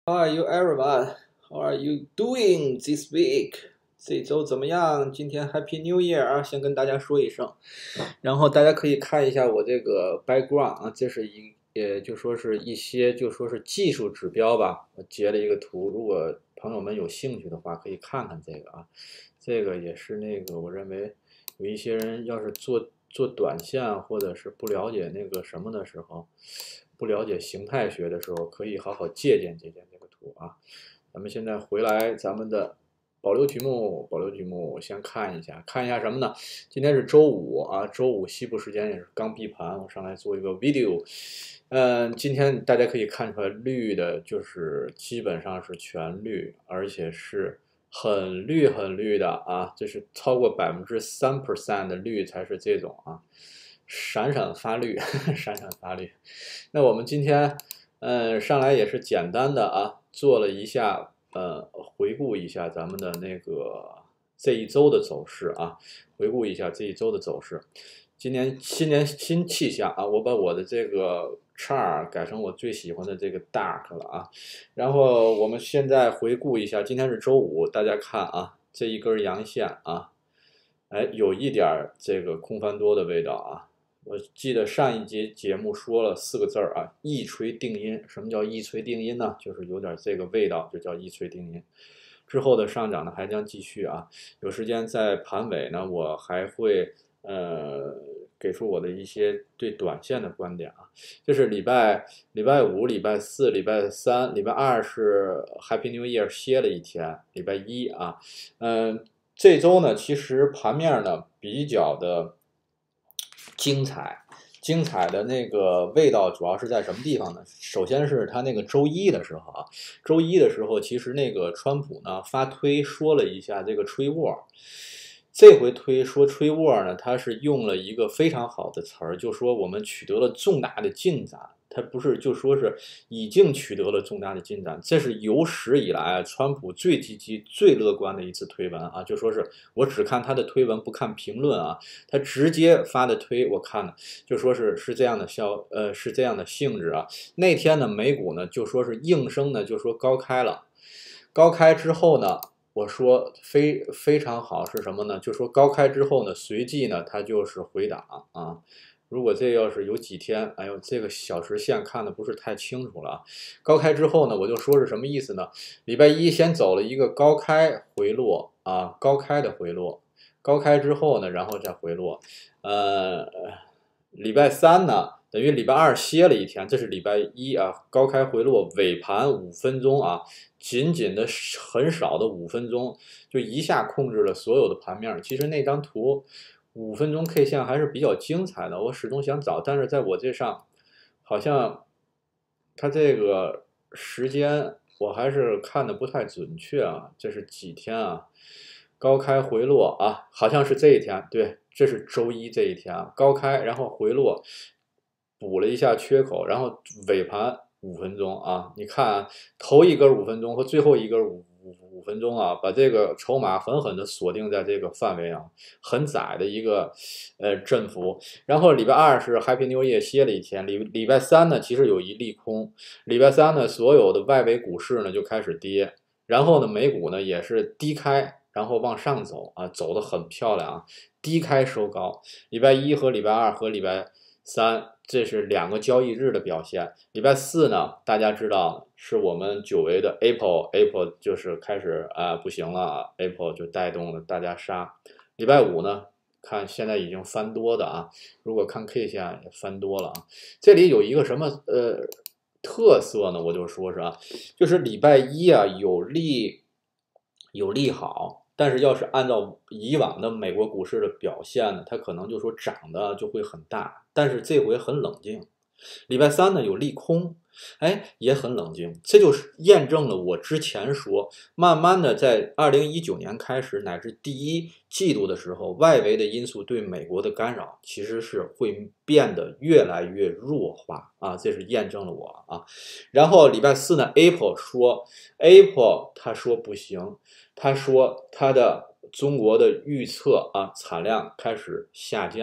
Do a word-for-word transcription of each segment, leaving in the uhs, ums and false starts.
How are you, everyone? How are you doing this week? 这周怎么样？今天 Happy New Year 啊！先跟大家说一声，然后大家可以看一下我这个 background 啊，这是一，也就说是一些就说是技术指标吧。我截了一个图，如果朋友们有兴趣的话，可以看看这个啊。这个也是那个，我认为有一些人要是做做短线或者是不了解那个什么的时候，不了解形态学的时候，可以好好借鉴借鉴这个图啊。咱们现在回来咱们的保留题目，保留题目，我先看一下，看一下什么呢？今天是周五啊，周五西部时间也是刚闭盘，我上来做一个 video。嗯，今天大家可以看出来，绿的就是基本上是全绿，而且是很绿很绿的啊，这是超过百分之三 percent 的绿才是这种啊，闪闪发绿，闪闪发绿。那我们今天嗯上来也是简单的啊，做了一下呃回顾一下咱们的那个这一周的走势啊，回顾一下这一周的走势。今年新年新气象啊，我把我的这个 chart 改成我最喜欢的这个 dark 了啊。然后我们现在回顾一下，今天是周五，大家看啊，这一根阳线啊，哎，有一点这个空翻多的味道啊。我记得上一节节目说了四个字儿啊，一锤定音。什么叫一锤定音呢？就是有点这个味道，就叫一锤定音。之后的上涨呢还将继续啊，有时间在盘尾呢，我还会呃给出我的一些对短线的观点啊。就是礼拜礼拜五、礼拜四、礼拜三、礼拜二是 Happy New Year 歇了一天，礼拜一啊，嗯、呃，这周呢其实盘面呢比较的精彩。精彩的那个味道主要是在什么地方呢？首先是他那个周一的时候啊，周一的时候，其实那个川普呢发推说了一下这个吹沃，这回推说吹沃呢，他是用了一个非常好的词儿，就说我们取得了重大的进展。他不是就说是已经取得了重大的进展，这是有史以来川普最积极、最乐观的一次推文啊！就说是我只看他的推文，不看评论啊，他直接发的推，我看了，就说是是这样的效，呃，是这样的性质啊。那天呢，美股呢就说是应声呢，就说高开了，高开之后呢。我说非非常好是什么呢？就说高开之后呢，随即呢，它就是回档啊。如果这要是有几天，哎呦，这个小时线看的不是太清楚了。高开之后呢，我就说是什么意思呢？礼拜一先走了一个高开回落啊，高开的回落，高开之后呢，然后再回落。呃，礼拜三呢，等于礼拜二歇了一天，这是礼拜一啊，高开回落，尾盘五分钟啊。仅仅的很少的五分钟，就一下控制了所有的盘面。其实那张图五分钟 K 线还是比较精彩的，我始终想找，但是在我这上好像它这个时间我还是看的不太准确啊。这是几天啊？高开回落啊，好像是这一天，对，这是周一这一天啊，高开然后回落，补了一下缺口，然后尾盘。五分钟啊，你看啊，头一根五分钟和最后一根五五五分钟啊，把这个筹码狠狠的锁定在这个范围啊，很窄的一个呃振幅。然后礼拜二是 Happy New Year 歇了一天，礼礼拜三呢其实有一利空，礼拜三呢所有的外围股市呢就开始跌，然后呢美股呢也是低开，然后往上走啊，走得很漂亮啊，低开收高。礼拜一和礼拜二和礼拜三。这是两个交易日的表现。礼拜四呢，大家知道是我们久违的 Apple，Apple 就是开始啊、呃、不行了 ，Apple 就带动了大家杀。礼拜五呢，看现在已经翻多的啊，如果看 K 线也翻多了啊。这里有一个什么呃特色呢？我就说是啊，就是礼拜一啊有利有利好。但是要是按照以往的美国股市的表现呢，它可能就说涨的就会很大，但是这回很冷静。礼拜三呢有利空，哎，也很冷静，这就是验证了我之前说，慢慢的在二零一九年开始乃至第一季度的时候，外围的因素对美国的干扰其实是会变得越来越弱化啊，这是验证了我啊。然后礼拜四呢 ，Apple 说 ，Apple 他说不行。他说他的中国的预测啊产量开始下降了，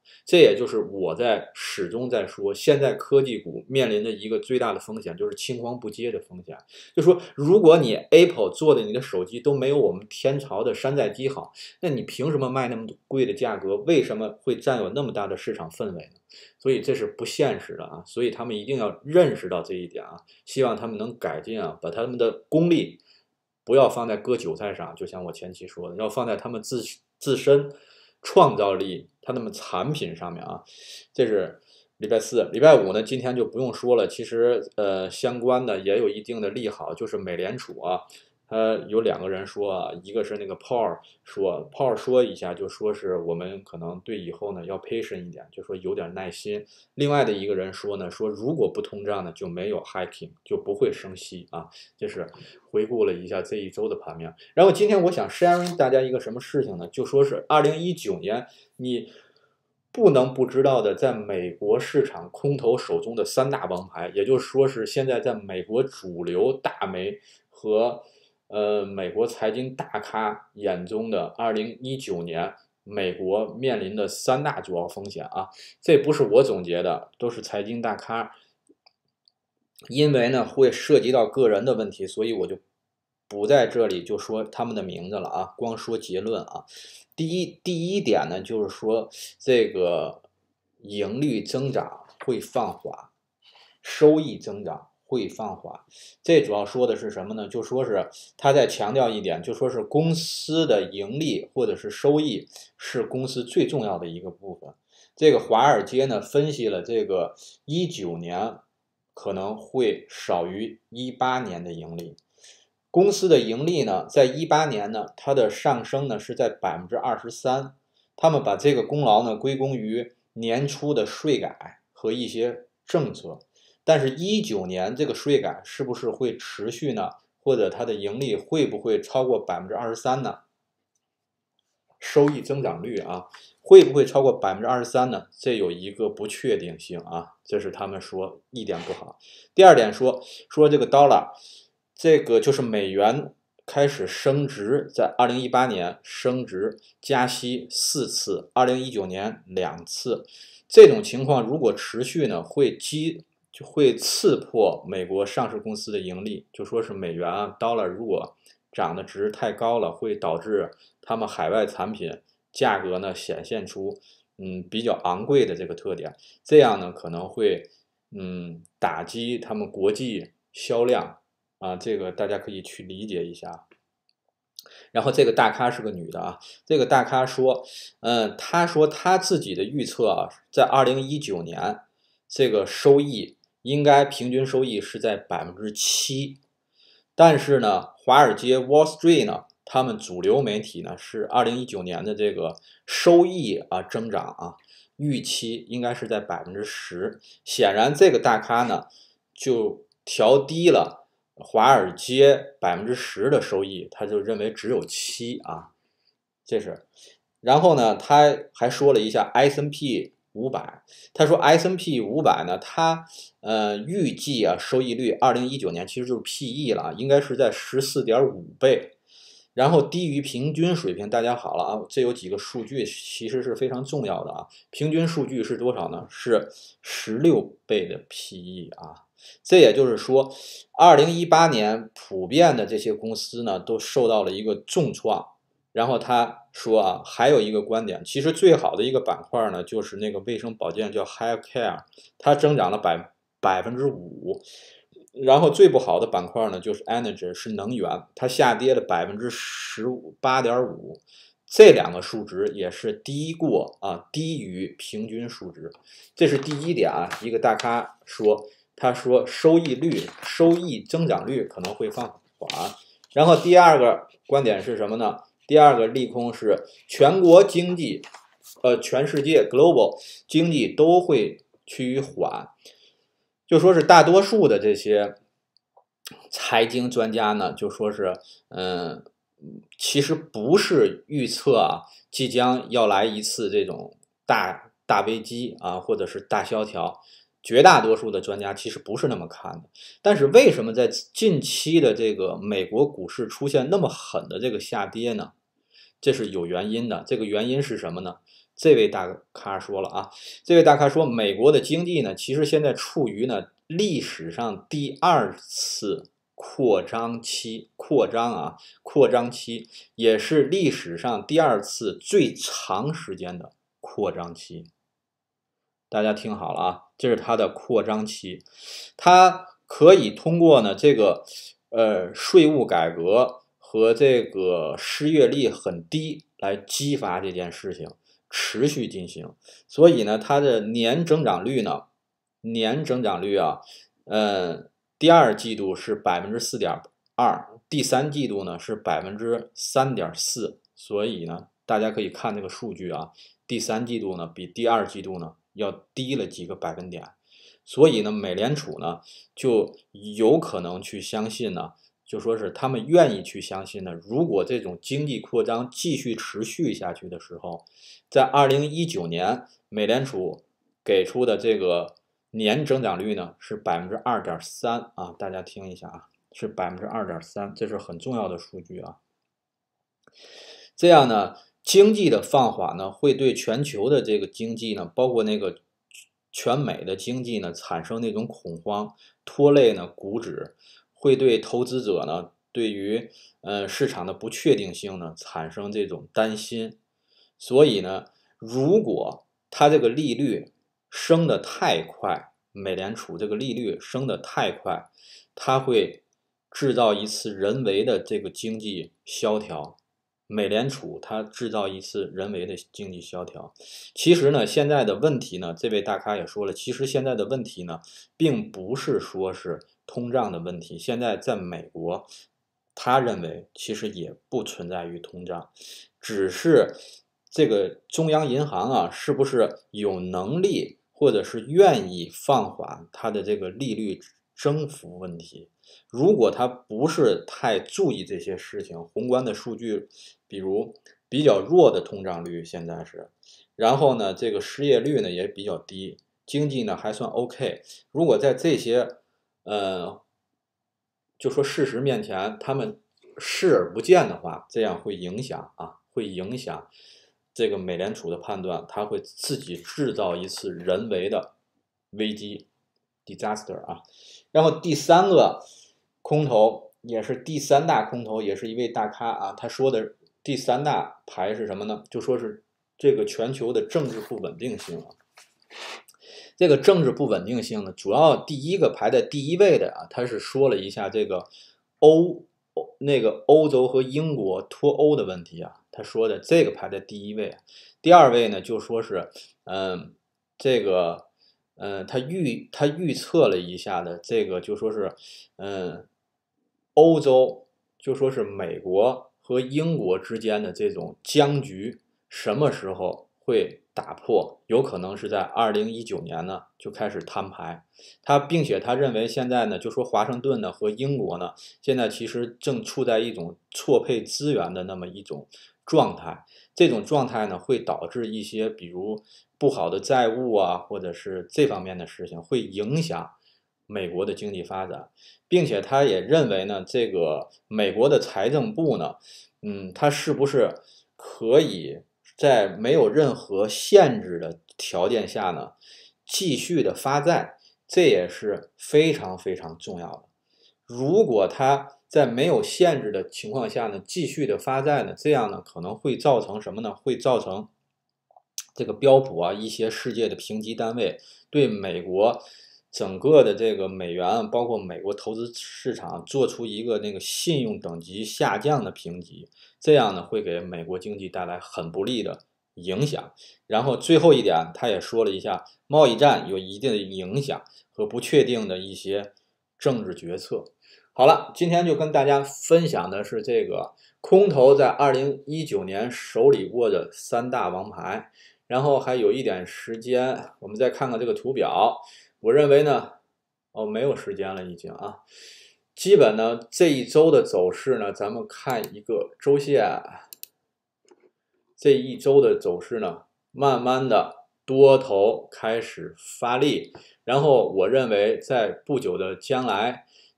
这也就是我在始终在说，现在科技股面临的一个最大的风险，就是青黄不接的风险。就说如果你 Apple 做的你的手机都没有我们天朝的山寨机好，那你凭什么卖那么贵的价格？为什么会占有那么大的市场氛围呢？所以这是不现实的啊！所以他们一定要认识到这一点啊，希望他们能改进啊，把他们的功力不要放在割韭菜上，就像我前期说的，要放在他们自自身创造力、他们产品上面啊。这是礼拜四，礼拜五呢，今天就不用说了。其实呃，相关的也有一定的利好，就是美联储啊。他有两个人说啊，一个是那个 Paul 说 ，Paul 说一下就说是我们可能对以后呢要 patient 一点，就说有点耐心。另外的一个人说呢，说如果不通胀呢就没有 hiking， 就不会升息啊。这是回顾了一下这一周的盘面。然后今天我想 share 大家一个什么事情呢？就说是二零一九年你不能不知道的，在美国市场空头手中的三大王牌，也就是说是现在在美国主流大媒和呃，美国财经大咖眼中的二零一九年美国面临的三大主要风险啊，这不是我总结的，都是财经大咖。因为呢会涉及到个人的问题，所以我就不在这里就说他们的名字了啊，光说结论啊。第一，第一点呢，就是说这个盈利增长会放缓，收益增长会放缓。这主要说的是什么呢？就说是他在强调一点，就说是公司的盈利或者是收益是公司最重要的一个部分。这个华尔街呢分析了这个一九年可能会少于一八年的盈利。公司的盈利呢，在一八年呢，它的上升呢是在百分之二十三。他们把这个功劳呢归功于年初的税改和一些政策。但是，一九年这个税改是不是会持续呢？或者它的盈利会不会超过百分之二十三呢？收益增长率啊，会不会超过百分之二十三呢？这有一个不确定性啊，这是他们说一点不好。第二点说说这个 dollar， 这个就是美元开始升值，在二零一八年升值加息四次，二零一九年两次。这种情况如果持续呢，会激就会刺破美国上市公司的盈利，就说是美元啊 dollar 如果涨的值太高了，会导致他们海外产品价格呢显现出嗯比较昂贵的这个特点，这样呢可能会嗯打击他们国际销量啊，这个大家可以去理解一下。然后这个大咖是个女的啊，这个大咖说，嗯，她说她自己的预测啊，在二零一九年这个收益应该平均收益是在百分之七。但是呢，华尔街 Wall Street 呢，他们主流媒体呢是二零一九年的这个收益啊增长啊预期应该是在百分之十。显然，这个大咖呢就调低了华尔街百分之十的收益，他就认为只有七啊，这是。然后呢，他还说了一下 S and P 五百，他说 S and P 五百呢，它呃预计啊收益率二零一九年其实就是 P E 了，应该是在 十四点五倍，然后低于平均水平。大家好了啊，这有几个数据其实是非常重要的啊，平均数据是多少呢？是十六倍的 P E 啊。这也就是说，二零一八年普遍的这些公司呢都受到了一个重创。然后他说啊，还有一个观点，其实最好的一个板块呢，就是那个卫生保健叫 healthcare， 它增长了百百分之五。然后最不好的板块呢，就是 energy 是能源，它下跌了百分之十八点五。这两个数值也是低过啊，低于平均数值。这是第一点啊，一个大咖说，他说收益率、收益增长率可能会放缓。然后第二个观点是什么呢？第二个利空是全国经济，呃，全世界 global 经济都会趋于缓，就说是大多数的这些财经专家呢，就说是，嗯，其实不是预测啊，即将要来一次这种大大危机啊，或者是大萧条。绝大多数的专家其实不是那么看的，但是为什么在近期的这个美国股市出现那么狠的这个下跌呢？这是有原因的。这个原因是什么呢？ 这位大咖说了啊，这位大咖说，美国的经济呢，其实现在处于呢历史上第二次扩张期，扩张啊，扩张期，也是历史上第二次最长时间的扩张期。大家听好了啊，这是它的扩张期，它可以通过呢这个呃税务改革和这个失业率很低来激发这件事情持续进行，所以呢它的年增长率呢，年增长率啊，呃第二季度是百分之四点二，第三季度呢是百分之三点四，所以呢大家可以看这个数据啊，第三季度呢比第二季度呢要低了几个百分点，所以呢，美联储呢就有可能去相信呢，就说是他们愿意去相信呢，如果这种经济扩张继续持续下去的时候，在二零一九年美联储给出的这个年增长率呢是百分之二点三啊，大家听一下啊，是百分之二点三，这是很重要的数据啊。这样呢，经济的放缓呢，会对全球的这个经济呢，包括那个全美的经济呢，产生那种恐慌，拖累呢股指，会对投资者呢，对于呃市场的不确定性呢，产生这种担心。所以呢，如果它这个利率升得太快，美联储这个利率升得太快，它会制造一次人为的这个经济萧条。美联储它制造一次人为的经济萧条，其实呢，现在的问题呢，这位大咖也说了，其实现在的问题呢，并不是说是通胀的问题，现在在美国，他认为其实也不存在于通胀，只是这个中央银行啊，是不是有能力或者是愿意放缓它的这个利率增幅问题。如果他不是太注意这些事情，宏观的数据，比如比较弱的通胀率现在是，然后呢，这个失业率呢也比较低，经济呢还算 OK。如果在这些，呃，就说事实面前，他们视而不见的话，这样会影响啊，会影响这个美联储的判断，它会自己制造一次人为的危机 ，disaster 啊。然后第三个空头也是第三大空头，也是一位大咖啊。他说的第三大牌是什么呢？就说是这个全球的政治不稳定性啊。这个政治不稳定性呢，主要第一个排在第一位的啊，他是说了一下这个欧那个欧洲和英国脱欧的问题啊，他说的这个排在第一位。第二位呢，就说是嗯这个。嗯，他预他预测了一下的这个就说是，嗯，欧洲就说是美国和英国之间的这种僵局什么时候会打破？有可能是在二零一九年呢就开始摊牌。他并且他认为现在呢就说华盛顿呢和英国呢现在其实正处在一种错配资源的那么一种状态。这种状态呢，会导致一些比如不好的债务啊，或者是这方面的事情，会影响美国的经济发展，并且他也认为呢，这个美国的财政部呢，嗯，他是不是可以在没有任何限制的条件下呢，继续的发债，这也是非常非常重要的。如果他在没有限制的情况下呢，继续的发债呢，这样呢可能会造成什么呢？会造成这个标普啊一些世界的评级单位对美国整个的这个美元，包括美国投资市场做出一个那个信用等级下降的评级，这样呢会给美国经济带来很不利的影响。然后最后一点，他也说了一下，贸易战有一定的影响和不确定的一些政治决策。好了，今天就跟大家分享的是这个空头在二零一九年手里握着三大王牌，然后还有一点时间，我们再看看这个图表。我认为呢，哦，没有时间了已经啊。基本呢这一周的走势呢，咱们看一个周线，这一周的走势呢，慢慢的多头开始发力，然后我认为在不久的将来，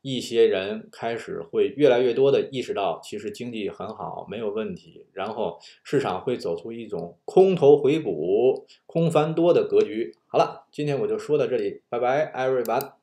一些人开始会越来越多的意识到，其实经济很好，没有问题，然后市场会走出一种空头回补、空翻多的格局。好了，今天我就说到这里，拜拜 ，everyone。